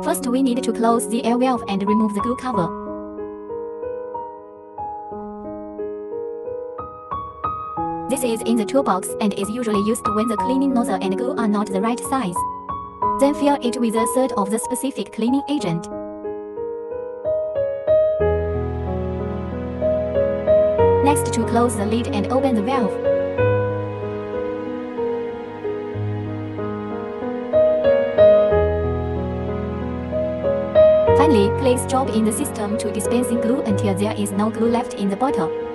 First, we need to close the air valve and remove the glue cover. This is in the toolbox and is usually used when the cleaning nozzle and glue are not the right size. Then fill it with a third of the specific cleaning agent. Next, to close the lid and open the valve. Finally, please drop in the system to dispensing glue until there is no glue left in the bottle.